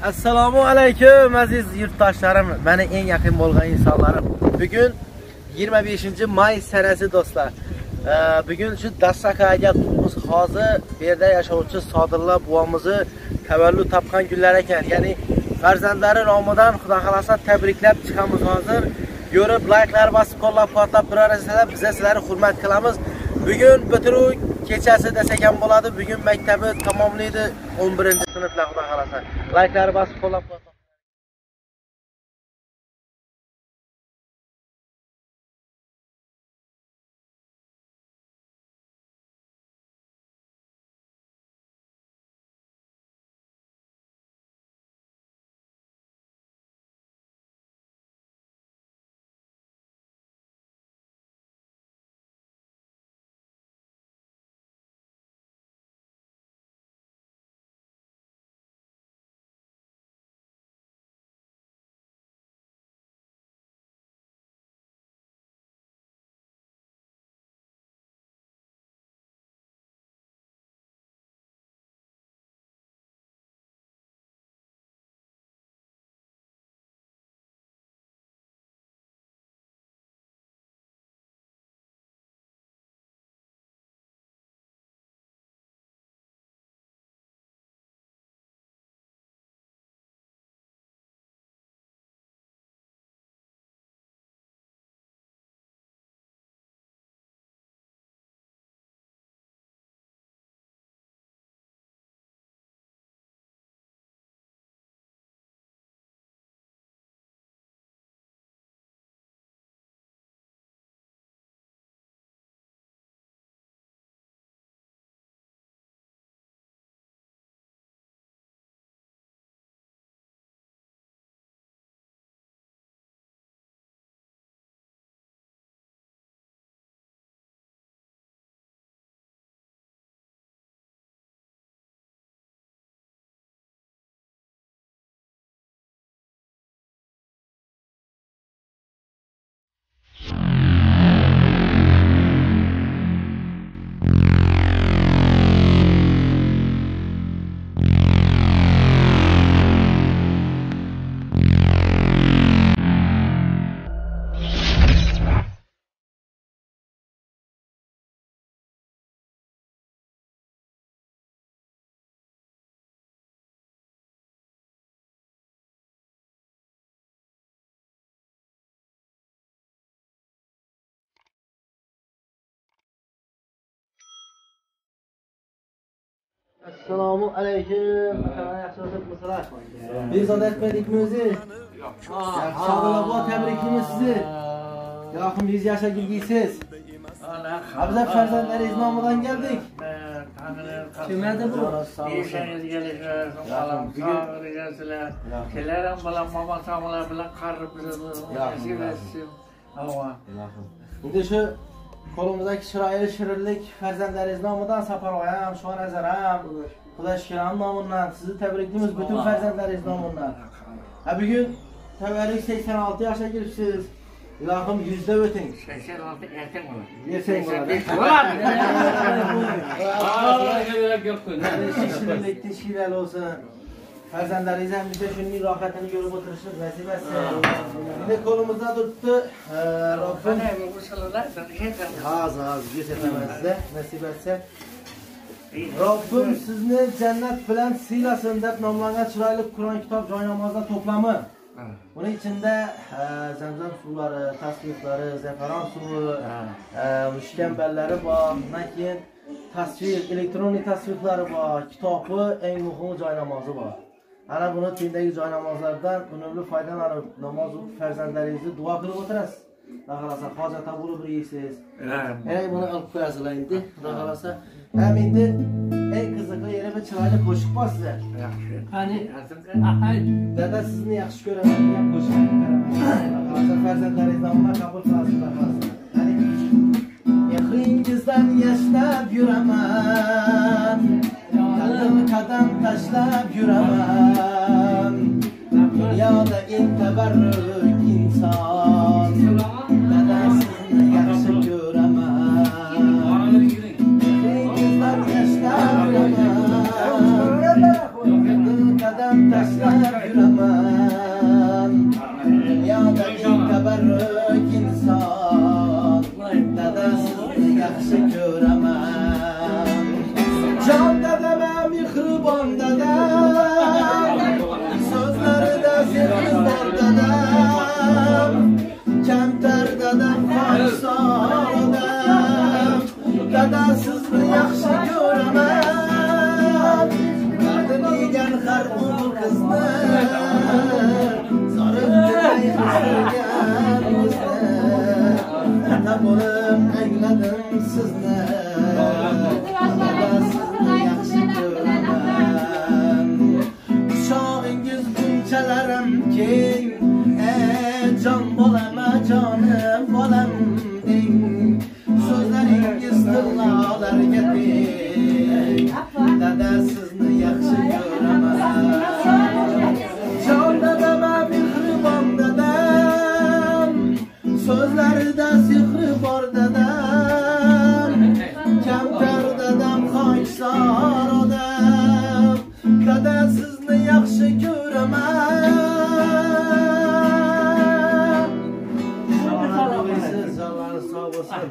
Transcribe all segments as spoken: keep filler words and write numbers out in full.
Assalomu alaykum aziz yurtdoshlarim, meni eng yaqin bo'lgan insonlarim. Bugun yigirma beshinchi may sanasi do'stlar. Bugun shu Dassakaga biz hozir bu yerda yashovchi Sodirlar buvomizni tavallud topgan kunlar ekan. Ya'ni farzandlari nomidan Xudo xolasa tabriklab chiqamiz hozir. Ko'rib, like'lar bosib, qo'llab-quvvatlab turarsanizlar, biz sizlarni hurmat qilamiz. Bugun bitiruv kechasi desek ham bo'ladi. Bugun maktabi tamomlaydi o'n birinchi sinflar Xudo xolasa. Like'lar bosib, qo'llab-quvvatlab Assalomu alaykum. Qanday yaxshi o'tiribsizlar? Bezovta etmadikmi o'zi? Sodirlar buva tabriklaymiz sizni. Yaqin yuz yoshga kirgaysiz. Abzal farzandlaringiz nomidan keldik. Kimlardi bu? Yeshangizga salam, sog'ligingiz. Sizlar ham bilan momo sog'lar bilan qarib bizni. Endi shu qo'limizdagi chiroyli shirinlik farzandlaringiz nomidan Safarboy ham, Shonazar ham, Xudo shukran nomidan sizni tabriklaymiz butun farzandlaringiz nomidan. Ha bugun tavallud sakson olti yoshga kiribsiz. Ilohim yuzda o'ting. sakson olti ertaga bo'ladi. Ertaga bo'ladi. Shirinlik tashkilot olsun. Farzandlaringiz ham bitta shunning rohatini ko'rib o'tirishni nasib etsin. Endi qo'limizda turibdi. Robbim hozir hozir yetamizda nasib etsin. Robbim sizni jannat bilan siylasin deb nomlangan chiroyli Qur'on kitob joy namozlar to'plami. Buning ichida zamzam suvlari, tasbihlar, zafaron suvi, mushkamballari bor. Undan keyin tasvir, elektronik tasvirlari bor, kitobi, eng muhim joy namozi bor. Ana buni tendagi joy namozlardan unumli foydalanib, namoz o'qib farzandlaringizni duo qilib o'tirasiz. Xudo xolasa hojatda bo'lib birgaysiz. Ey buni olib qo'yasizlar endi. Xudo xolasa. Ham endi eng qiziqli yeri bir chiroyli qo'shiq bor sizlar. Yaxshi. Qani, dada sizni yaxshi ko'raman degan qo'shiq aytaman. Xudo xolasa farzandlaringiz nomidan qabul qilasizlar. Qani, yaqingizdan yashnab yuraman. Qadam qadam tashlab yuraman. Dunyoda eng tabarruk inson. Dada sizni yaxshi ko'raman. Yaqingizdan yashnab yuraman. Qadam tashlab yuraman. Dunyodagi tabarruk inson, dada sizni yaxshi ko'raman. Jon dadam, mehribon dadam, so'zlarida sevgi bor dadam, kamtar dadam, xohisoor dadam, dada sizni yaxshi ko'raman. Qadrlagan har o'g'il qizni, zorimday o'stirgan bizni, ota bo'lib angladim sizni. Quchog'ingiz bunchalarim keng, ey jon bolama jonim bolam deng. So'zlaringiz tillolarga teng, dada sizni yaxshi ko'raman. Jon dadam, mehribon dadam, so'zlarida sehri bor dadam, kamtar dadam, xohisoor odam, dada sizni yaxshi ko'raman. Siz Allohni sog' bo'lsin.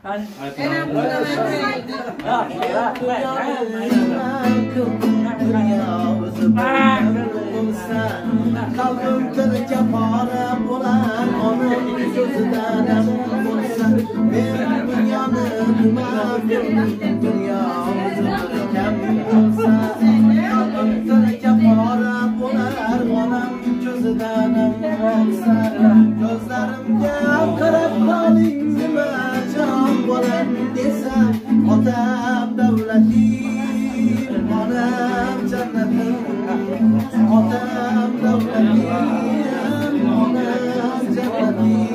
Qalbim tilga pora bo'lar, onam ko'zidan bo'lsa, men dunyoni nima bildim, dunyo o'zi kam bo'lsa, qalbim tilga pora bo'lar, onam ko'zidan bo'lsa, ko'zlarimga qarab qoling nima jon bolam desa, otam davlatim, onam jannatim, otam davlatim, onam jannatim.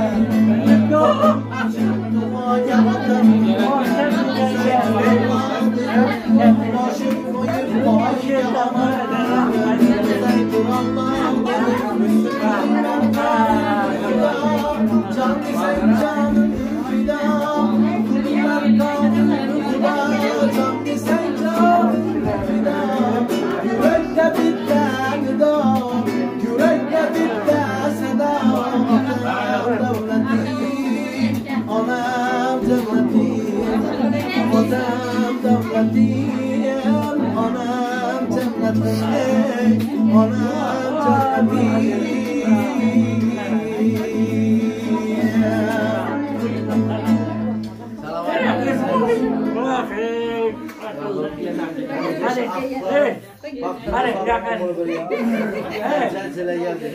Duoga otam boshim qo'yib boshga omadan jon desang jonim fido, kunlar qodim xudo, jon desang jonim fido. Yurakda bitta nido, yurakda bitta sado, otam davlatim, onam jannatim, otam davlatim, onam jannatim, onam jannatim. Hadi, jangan. Janjilar geldi.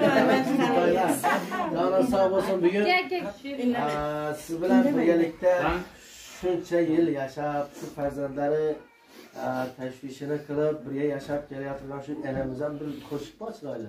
Canın sağ olsun bugün. Siz bilan birgalikda shuncha yil yashab, shu farzandlari tashvishini qilib birga yashab kelayotgan shu enamizdan bir qo'shiq bor chiroyli.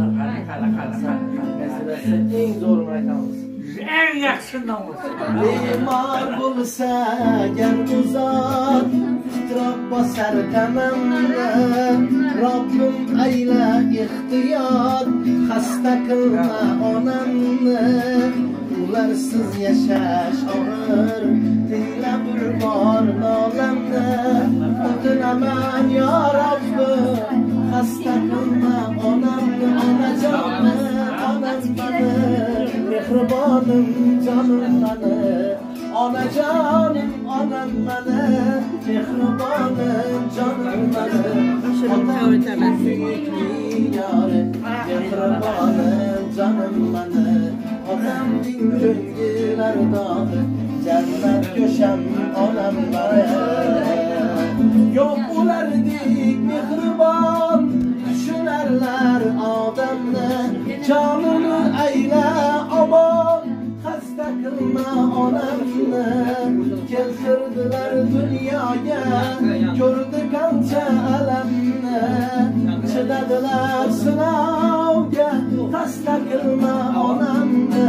Eng zo'rini aytamiz. Eng yaxshi nomus. Bemor bo'lsa gar uzot, titroq bosar tamamni, Robbim ayla ehtiyot, xasta qilma onamni. Ularsiz yashash og'ir, tingla bir bor nolamni. O'tinaman yo Robbim, xasta qilma onamni. Onajonim, onam mani, mehribonim jonim mani. Onajonim, onam mani, mehribonim jonim mani. Otam suyukli yori, mehribonim jonim mani. Otamning ko'ngillari dog'i, jannat go'sham onam mani. Yo'q ulardek mehribon, tushunarlar odamni. Jonini ayla omon, xasta qilma onamni. Keltirdilar dunyoga, ko'rdi qancha alamni. Chidadilar sinovga, xasta qilma onamni.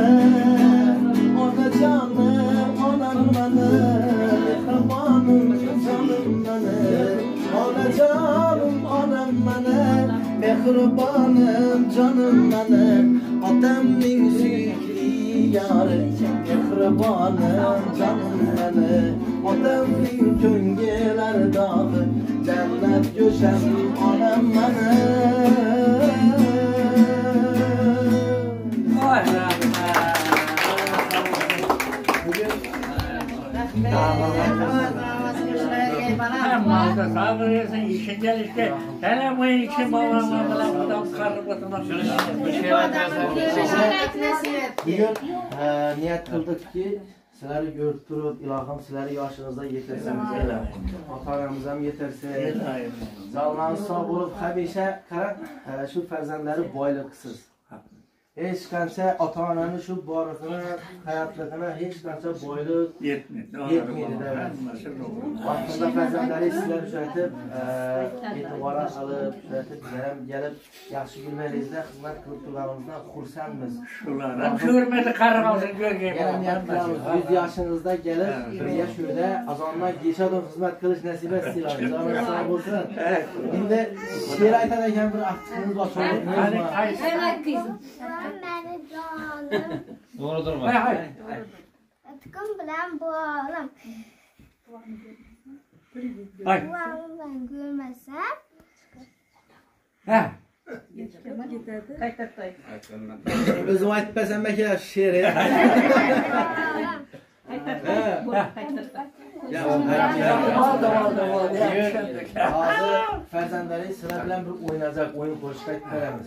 Onajonim, onam mani, mehribonim jonim mani. Onajonim, onam mani, mehribonim jonim mani. Otamning suyukli yarim, mehribanım canım beni. Otamın köngüler dağı, cennet göşem anam beni. Vay rahmet. Hem malda sabır yersin, işin gel işte. Hele bu için babamla falan adam karı batırmak. Bugün e, niyet kıldık ki sizleri görüp durup ilahım sizleri yaşınızda yetersiniz. Ata-anamız hem yetersin. Canlarınız sağ olup hemişe karan e, şu ferzendleri boylıksız. Hiç kança ata-ananın şu barıkını, hayatlarına hiç kança boyluk Yetmedi. yetmedi de. Vaktında ferzendleri sizler düzeltip, itibara alıp, düzeltip, gelip yaxşı günlerimizde hizmet kılıp durlarımızdan xursandız. Şular. Görmedi karı kalsın gölgeye. Yani yapacağımız yüz yaşınızda gelip bir yaş öyle azandan geçadın hizmet kılıç nasip etsin. Canınız sağ olsun. Şimdi şiir aytarken bir aklınız başlıyor. Hadi kızım. Beni canım. Doğrudur mu? Hayır hayır. Tıkım bilen boğalım. Hayır. Boğalım ben görmesem. Ha. Özüm aytmasam belki şiiri. Bazı ferzendleri sıra bilen bir oynayacak oyun koşuk aytmalarımız.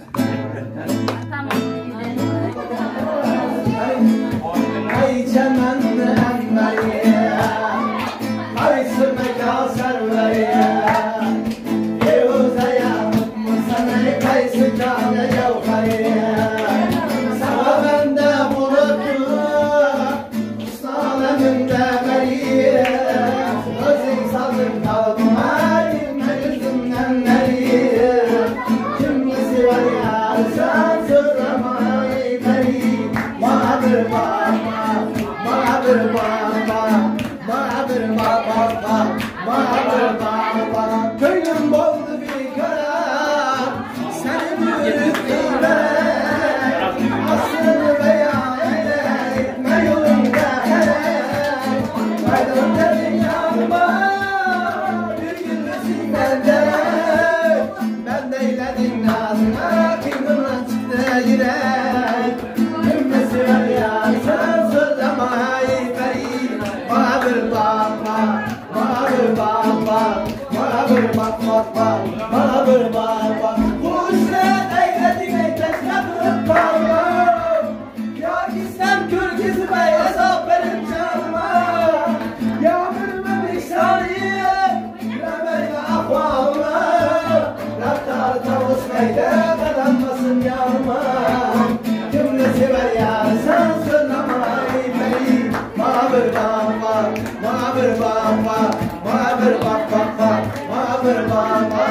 Ay çemenli emmeriye, ay sümeka serveriye, Yevzaya mutmasana kaysı kâne cevheriye, sana bende bulutlu, sağlamında beriye, özün sazın kalkma, yirme yüzümden beriye, kimisi var ya, sen sırlamayı beri, mağdur baba, mağdur baba, mağdur baba, mağdur baba, köyüm boldu bir karar, seni yürüttüm ben, aslını beyan eyle, etme yolunda hele, kaydım dedim yanıma, bir gülmesin bende, ben de eyledim nazına, kıymımla çıktı yürek, kıymesi ver ya, sen sırlamayı beri, mağdur baba, mağdur baba, mağdur baba, mağdur baba, bu işler eyledim eyledim yapıp kalma, ya gitsem Kürgüz'ü bey hesap verin canıma, ya bilmem bir saniye, ya benim ahvalına, Raktar tavus meyle kadanmasın yanıma, cümlesi ver ya sen sırlamayı beni, mağdur baba, mağdur baba, mağdur baba, mağdur baba.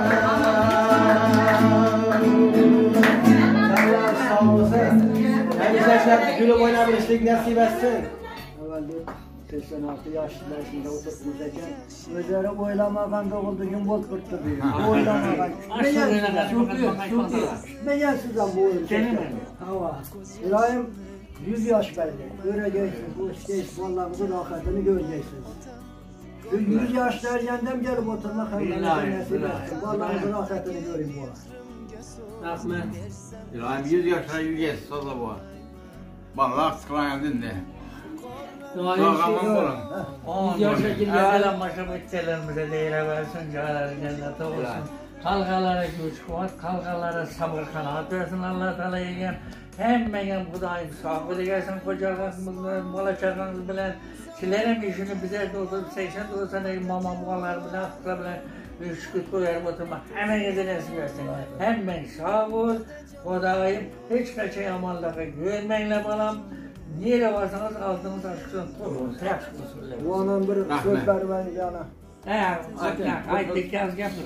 Allah sağ olasın. Hemşehriler gülüp oynamışlık nasip etsin. Evvelde seksen altı yaşında şimdi oturtmayacağken özleri oylamadan doğuldu gün bol kırttı diyor. Oylamadan. Meğer sizden bu oyun. Hava. İbrahim yüz yaş belli. Göreceksiniz. Bu işte vallahi rakatını göreceksiniz. yüz yaş dergenden gelip oturmak hayvanı nasip etsin. Vallahi rakatını göreyim bu. Rahmet. İbrahim yüz yaşına yüz geçti o da bu. Vallahi sıkılan dinle. Doğaman bulun. yüz yaşa girmeden başa bütçelerimize değire versin, cahilleri cennete olsun. Kalkalara güç kuvvet, kalkalara sabır kanaat versin Allah-u Teala yegen. Hem benim Kudayım sağlığı gelsin, koca bakımızla, bala çarkanız bilen, silerim işini bize de olsun, seksen doksan mama buğalar bilen, fıkra bilen, bir şükür koyarım oturma, hemen yediresi versin. Hem ben sağ ol, Kudayım, hiç kaça yamanlığı görmeyle balam, nereye varsanız aldığınız aşkından olursa yakışıklı. Bu anam bir söz vermeyin yana. He, hadi dikkat yapın.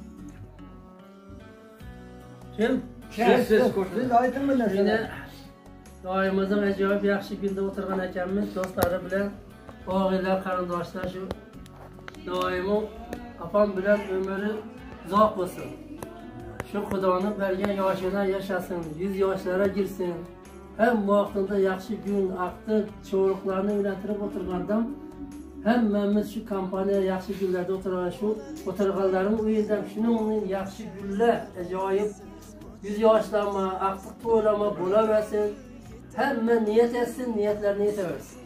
Kim? Siz, siz, siz aydın mı ne? Yine doyumuzun acayip yaxshi kunda o'tirgan ekanmiz do'stlari bilan, o'g'illar, qarindoshlar shu doimo opam bilan umri uzoq bo'lsin. Shu Xudoning bergan yoshida yashasın, yüz yoshlara girsin. hem vaqtida yaxshi gün aqdi, çoğruklarını uylantirib o'tirgandan hem Mehmet şu kampanya yaxshi günlerde o'tirgan şu o'tirganlarım uyindan şunun yaxshi günler ajoyib yüz yaşlanma, aqtiq to'lama bo'laversin. Hamma niyat etsin, niyatlarini yetaversin.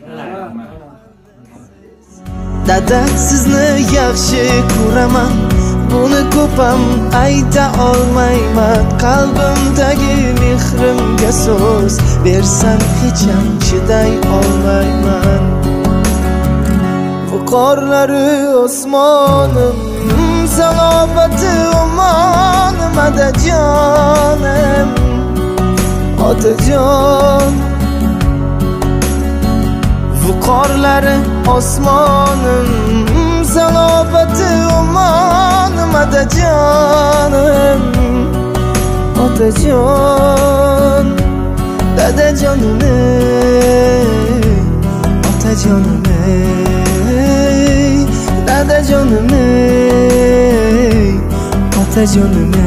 Dada sizni yaxshi ko'raman, buni ko'p ham ayta olmayman. Qalbimdagi mehrimga so'z bersam hech ham chiday olmayman. Bu qorlari osmonim, salobati omonim, otajonim, otajon. Bu qorlari osmonim, salobati omonim, otajonim, otajon. Dadajonim, otajonim, dadajonim, otajonim.